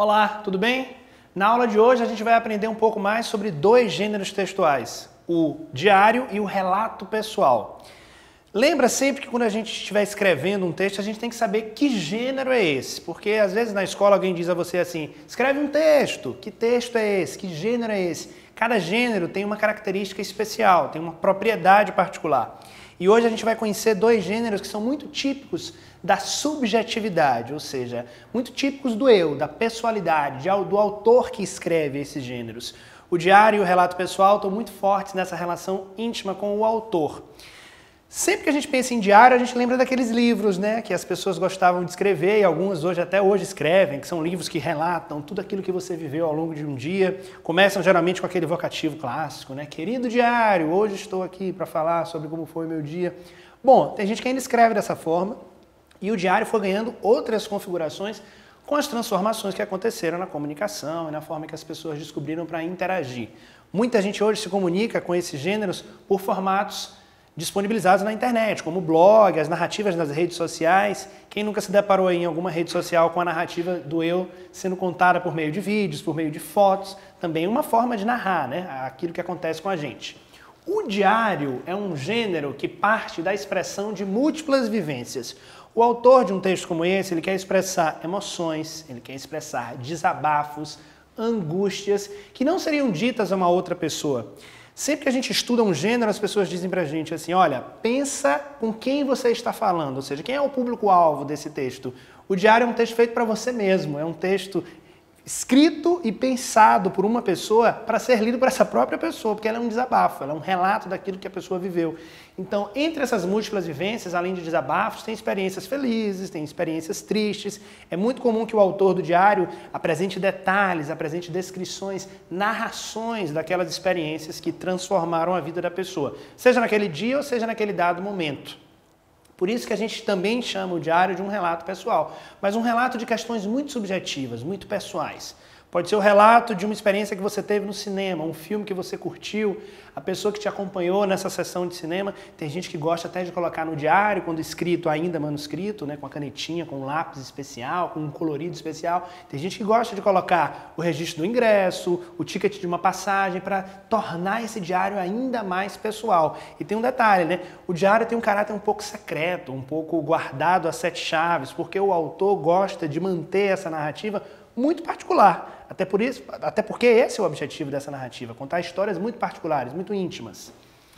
Olá, tudo bem? Na aula de hoje a gente vai aprender um pouco mais sobre dois gêneros textuais, o diário e o relato pessoal. Lembra sempre que quando a gente estiver escrevendo um texto, a gente tem que saber que gênero é esse, porque às vezes na escola alguém diz a você assim, escreve um texto, que texto é esse, que gênero é esse? Cada gênero tem uma característica especial, tem uma propriedade particular. E hoje a gente vai conhecer dois gêneros que são muito típicos da subjetividade, ou seja, muito típicos do eu, da pessoalidade, do autor que escreve esses gêneros. O diário e o relato pessoal estão muito fortes nessa relação íntima com o autor. Sempre que a gente pensa em diário, a gente lembra daqueles livros, né, que as pessoas gostavam de escrever e algumas até hoje escrevem, que são livros que relatam tudo aquilo que você viveu ao longo de um dia. Começam geralmente com aquele vocativo clássico, né? Querido diário, hoje estou aqui para falar sobre como foi o meu dia. Bom, tem gente que ainda escreve dessa forma e o diário foi ganhando outras configurações com as transformações que aconteceram na comunicação e na forma que as pessoas descobriram para interagir. Muita gente hoje se comunica com esses gêneros por formatos disponibilizados na internet, como o blog, as narrativas nas redes sociais. Quem nunca se deparou em alguma rede social com a narrativa do eu sendo contada por meio de vídeos, por meio de fotos, também uma forma de narrar, né, aquilo que acontece com a gente. O diário é um gênero que parte da expressão de múltiplas vivências. O autor de um texto como esse, ele quer expressar emoções, ele quer expressar desabafos, angústias, que não seriam ditas a uma outra pessoa. Sempre que a gente estuda um gênero, as pessoas dizem pra gente assim, olha, pensa com quem você está falando, ou seja, quem é o público-alvo desse texto. O diário é um texto feito para você mesmo, é um texto escrito e pensado por uma pessoa para ser lido por essa própria pessoa, porque ela é um desabafo, ela é um relato daquilo que a pessoa viveu. Então, entre essas múltiplas vivências, além de desabafos, tem experiências felizes, tem experiências tristes. É muito comum que o autor do diário apresente detalhes, apresente descrições, narrações daquelas experiências que transformaram a vida da pessoa, seja naquele dia ou seja naquele dado momento. Por isso que a gente também chama o diário de um relato pessoal, mas um relato de questões muito subjetivas, muito pessoais. Pode ser o relato de uma experiência que você teve no cinema, um filme que você curtiu, a pessoa que te acompanhou nessa sessão de cinema. Tem gente que gosta até de colocar no diário, quando escrito ainda manuscrito, né, com a canetinha, com um lápis especial, com um colorido especial. Tem gente que gosta de colocar o registro do ingresso, o ticket de uma passagem, para tornar esse diário ainda mais pessoal. E tem um detalhe, né? O diário tem um caráter um pouco secreto, um pouco guardado a sete chaves, porque o autor gosta de manter essa narrativa muito particular. Até porque esse é o objetivo dessa narrativa, contar histórias muito particulares, muito íntimas.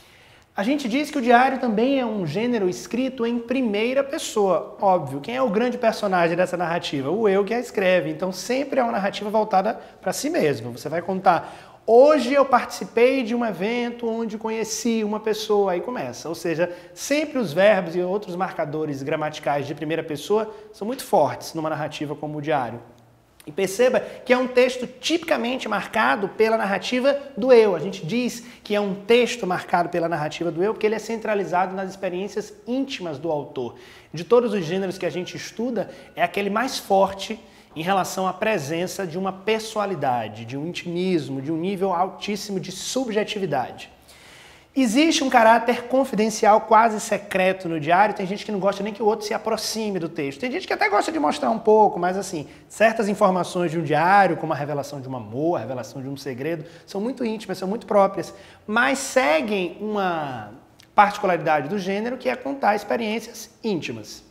A gente diz que o diário também é um gênero escrito em primeira pessoa. Óbvio, quem é o grande personagem dessa narrativa? O eu que a escreve. Então sempre é uma narrativa voltada para si mesmo. Você vai contar, hoje eu participei de um evento onde conheci uma pessoa, aí começa. Ou seja, sempre os verbos e outros marcadores gramaticais de primeira pessoa são muito fortes numa narrativa como o diário. E perceba que é um texto tipicamente marcado pela narrativa do eu. A gente diz que é um texto marcado pela narrativa do eu porque ele é centralizado nas experiências íntimas do autor. De todos os gêneros que a gente estuda, é aquele mais forte em relação à presença de uma pessoalidade, de um intimismo, de um nível altíssimo de subjetividade. Existe um caráter confidencial quase secreto no diário, tem gente que não gosta nem que o outro se aproxime do texto. Tem gente que até gosta de mostrar um pouco, mas assim, certas informações de um diário, como a revelação de um amor, a revelação de um segredo, são muito íntimas, são muito próprias, mas seguem uma particularidade do gênero que é contar experiências íntimas.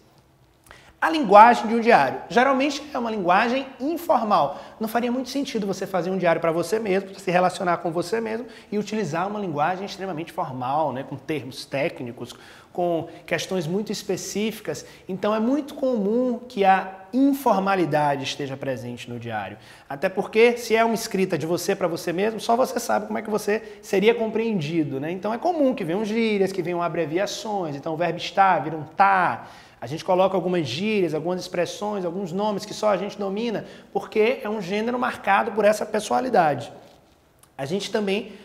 A linguagem de um diário. Geralmente é uma linguagem informal. Não faria muito sentido você fazer um diário para você mesmo, para se relacionar com você mesmo e utilizar uma linguagem extremamente formal, né, com termos técnicos, com questões muito específicas. Então é muito comum que a informalidade esteja presente no diário. Até porque, se é uma escrita de você para você mesmo, só você sabe como é que você seria compreendido, né? Então é comum que venham gírias, que venham abreviações. Então o verbo estar vira um tá. A gente coloca algumas gírias, algumas expressões, alguns nomes que só a gente domina, porque é um gênero marcado por essa pessoalidade. A gente também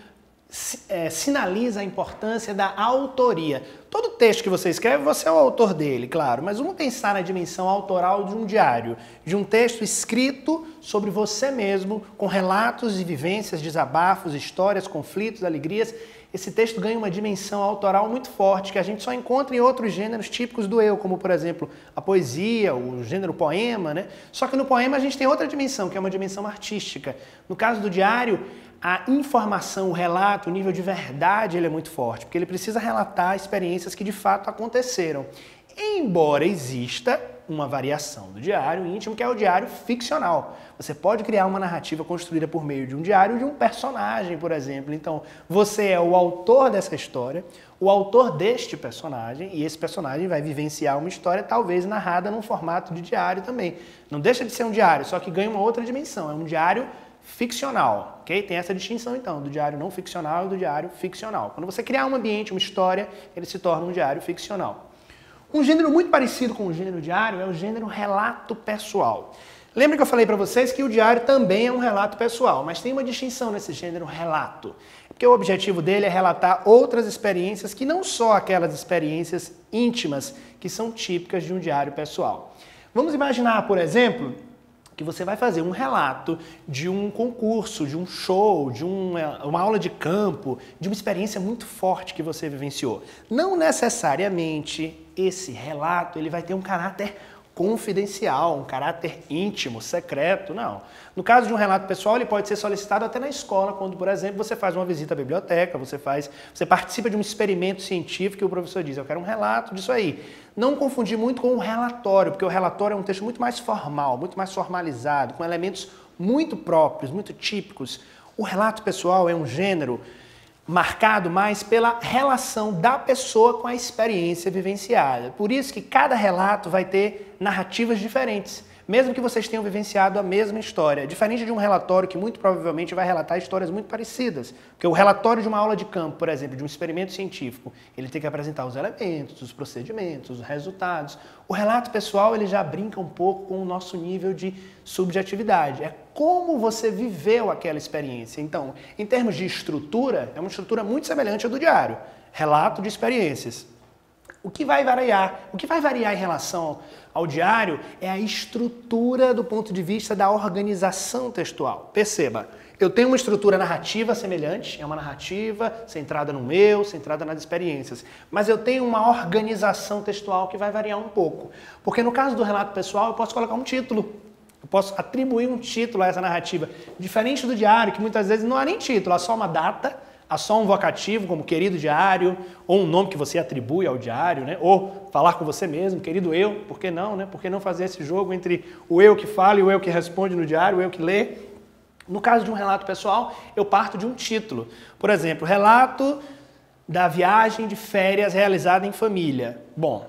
sinaliza a importância da autoria. Todo texto que você escreve, você é o autor dele, claro, mas vamos pensar na dimensão autoral de um diário, de um texto escrito sobre você mesmo, com relatos e vivências, desabafos, histórias, conflitos, alegrias. Esse texto ganha uma dimensão autoral muito forte, que a gente só encontra em outros gêneros típicos do eu, como, por exemplo, a poesia, o gênero poema, né? Só que no poema a gente tem outra dimensão, que é uma dimensão artística. No caso do diário, a informação, o relato, o nível de verdade, ele é muito forte, porque ele precisa relatar experiências que de fato aconteceram. Embora exista uma variação do diário íntimo, que é o diário ficcional. Você pode criar uma narrativa construída por meio de um diário de um personagem, por exemplo. Então, você é o autor dessa história, o autor deste personagem, e esse personagem vai vivenciar uma história talvez narrada num formato de diário também. Não deixa de ser um diário, só que ganha uma outra dimensão. É um diário ficcional, ok? Tem essa distinção, então, do diário não ficcional e do diário ficcional. Quando você criar um ambiente, uma história, ele se torna um diário ficcional. Um gênero muito parecido com o gênero diário é o gênero relato pessoal. Lembra que eu falei para vocês que o diário também é um relato pessoal, mas tem uma distinção nesse gênero relato, porque o objetivo dele é relatar outras experiências que não só aquelas experiências íntimas que são típicas de um diário pessoal. Vamos imaginar, por exemplo, que você vai fazer um relato de um concurso, de um show, de uma aula de campo, de uma experiência muito forte que você vivenciou. Não necessariamente esse relato ele vai ter um caráter confidencial, um caráter íntimo, secreto, não. No caso de um relato pessoal, ele pode ser solicitado até na escola, quando, por exemplo, você faz uma visita à biblioteca, você participa de um experimento científico e o professor diz, eu quero um relato disso aí. Não confundir muito com o relatório, porque o relatório é um texto muito mais formal, muito mais formalizado, com elementos muito próprios, muito típicos. O relato pessoal é um gênero marcado mais pela relação da pessoa com a experiência vivenciada. Por isso que cada relato vai ter narrativas diferentes, mesmo que vocês tenham vivenciado a mesma história. Diferente de um relatório que muito provavelmente vai relatar histórias muito parecidas. Porque o relatório de uma aula de campo, por exemplo, de um experimento científico, ele tem que apresentar os elementos, os procedimentos, os resultados. O relato pessoal, ele já brinca um pouco com o nosso nível de subjetividade. É como você viveu aquela experiência. Então, em termos de estrutura, é uma estrutura muito semelhante à do diário. Relato de experiências. O que vai variar em relação ao diário é a estrutura do ponto de vista da organização textual. Perceba, eu tenho uma estrutura narrativa semelhante, é uma narrativa centrada no eu, centrada nas experiências, mas eu tenho uma organização textual que vai variar um pouco. Porque no caso do relato pessoal, eu posso colocar um título, eu posso atribuir um título a essa narrativa, diferente do diário, que muitas vezes não há nem título, há só uma data, há só um vocativo, como querido diário, ou um nome que você atribui ao diário, né? Ou falar com você mesmo, querido eu, por que não, né? Por que não fazer esse jogo entre o eu que fala e o eu que responde no diário, o eu que lê? No caso de um relato pessoal, eu parto de um título. Por exemplo, relato da viagem de férias realizada em família. Bom,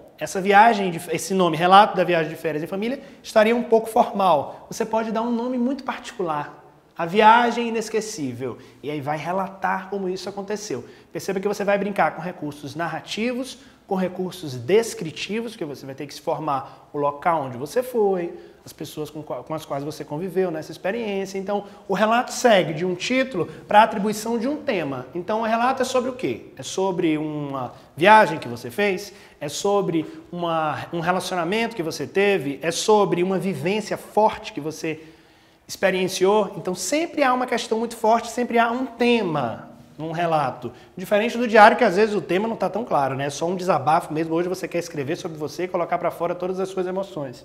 esse nome, relato da viagem de férias em família, estaria um pouco formal. Você pode dar um nome muito particular. A viagem inesquecível. E aí vai relatar como isso aconteceu. Perceba que você vai brincar com recursos narrativos, com recursos descritivos, que você vai ter que se formar o local onde você foi, as pessoas com as quais você conviveu nessa experiência. Então, o relato segue de um título para a atribuição de um tema. Então, o relato é sobre o quê? É sobre uma viagem que você fez? É sobre um relacionamento que você teve? É sobre uma vivência forte que você experienciou? Então sempre há uma questão muito forte, sempre há um tema num relato. Diferente do diário, que às vezes o tema não está tão claro, né? É só um desabafo mesmo. Hoje você quer escrever sobre você e colocar para fora todas as suas emoções.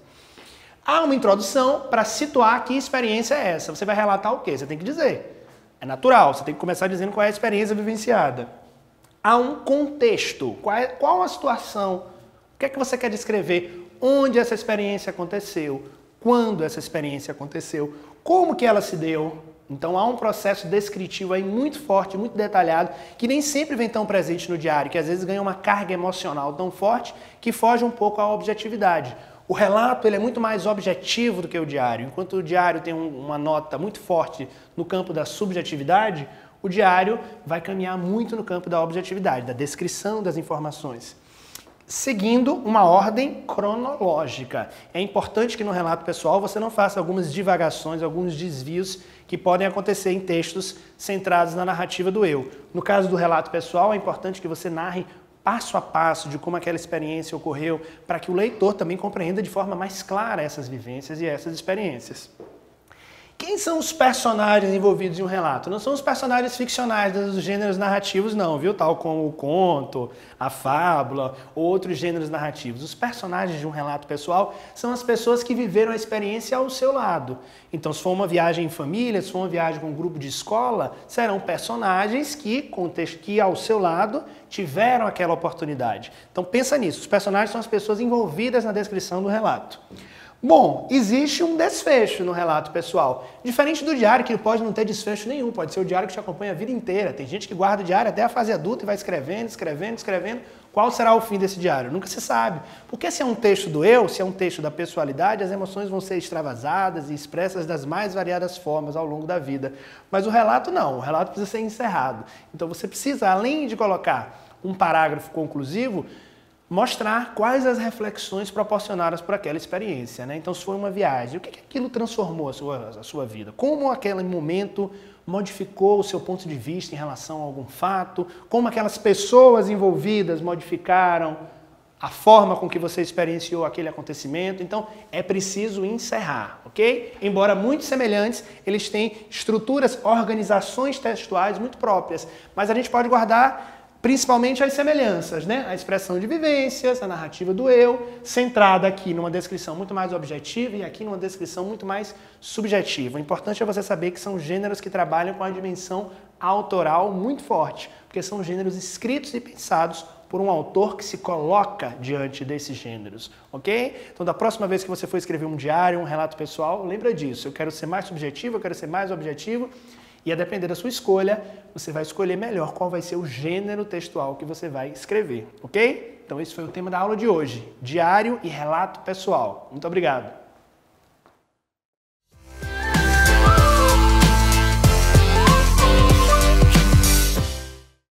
Há uma introdução para situar que experiência é essa. Você vai relatar o quê? Você tem que dizer. É natural, você tem que começar dizendo qual é a experiência vivenciada. Há um contexto. Qual a situação? O que é que você quer descrever? Onde essa experiência aconteceu? Quando essa experiência aconteceu? Como que ela se deu? Então há um processo descritivo aí muito forte, muito detalhado, que nem sempre vem tão presente no diário, que às vezes ganha uma carga emocional tão forte que foge um pouco à objetividade. O relato ele é muito mais objetivo do que o diário. Enquanto o diário tem uma nota muito forte no campo da subjetividade, o diário vai caminhar muito no campo da objetividade, da descrição das informações. seguindo uma ordem cronológica. É importante que no relato pessoal você não faça algumas divagações, alguns desvios que podem acontecer em textos centrados na narrativa do eu. No caso do relato pessoal, é importante que você narre passo a passo de como aquela experiência ocorreu, para que o leitor também compreenda de forma mais clara essas vivências e essas experiências. Quem são os personagens envolvidos em um relato? Não são os personagens ficcionais dos gêneros narrativos, não, viu? Tal como o conto, a fábula ou outros gêneros narrativos. Os personagens de um relato pessoal são as pessoas que viveram a experiência ao seu lado. Então, se for uma viagem em família, se for uma viagem com um grupo de escola, serão personagens que ao seu lado tiveram aquela oportunidade. Então, pensa nisso. Os personagens são as pessoas envolvidas na descrição do relato. Bom, existe um desfecho no relato pessoal. Diferente do diário, que pode não ter desfecho nenhum, pode ser o diário que te acompanha a vida inteira. Tem gente que guarda o diário até a fase adulta e vai escrevendo, escrevendo, escrevendo. Qual será o fim desse diário? Nunca se sabe. Porque se é um texto do eu, se é um texto da pessoalidade, as emoções vão ser extravasadas e expressas das mais variadas formas ao longo da vida. Mas o relato não, o relato precisa ser encerrado. Então você precisa, além de colocar um parágrafo conclusivo, mostrar quais as reflexões proporcionadas por aquela experiência, né? Então, se foi uma viagem, o que aquilo transformou a sua vida? Como aquele momento modificou o seu ponto de vista em relação a algum fato? Como aquelas pessoas envolvidas modificaram a forma com que você experienciou aquele acontecimento? Então, é preciso encerrar, ok? Embora muito semelhantes, eles têm estruturas, organizações textuais muito próprias, mas a gente pode guardar principalmente as semelhanças, né? A expressão de vivências, a narrativa do eu, centrada aqui numa descrição muito mais objetiva e aqui numa descrição muito mais subjetiva. O importante é você saber que são gêneros que trabalham com a dimensão autoral muito forte, porque são gêneros escritos e pensados por um autor que se coloca diante desses gêneros, ok? Então, da próxima vez que você for escrever um diário, um relato pessoal, lembra disso. Eu quero ser mais subjetivo, eu quero ser mais objetivo. E a depender da sua escolha, você vai escolher melhor qual vai ser o gênero textual que você vai escrever, ok? Então esse foi o tema da aula de hoje, diário e relato pessoal. Muito obrigado.